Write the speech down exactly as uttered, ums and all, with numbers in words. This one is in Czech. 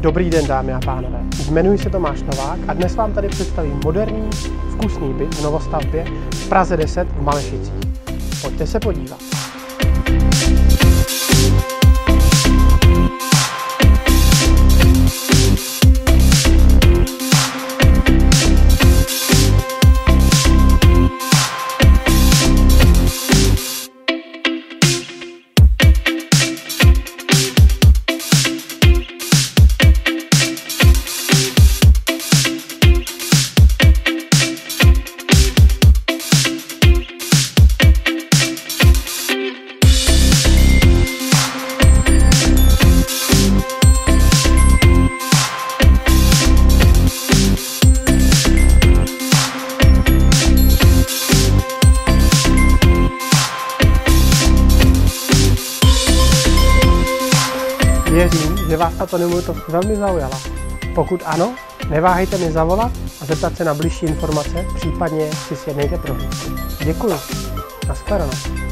Dobrý den, dámy a pánové. Jmenuji se Tomáš Novák a dnes vám tady představím moderní, vkusný byt v novostavbě v Praze deset v Malešicích. Pojďte se podívat. Věřím, že vás tato nemovitost velmi zaujala. Pokud ano, neváhejte mi zavolat a zeptat se na bližší informace, případně si sjednejte prohlídku. Děkuji. Nashledanou.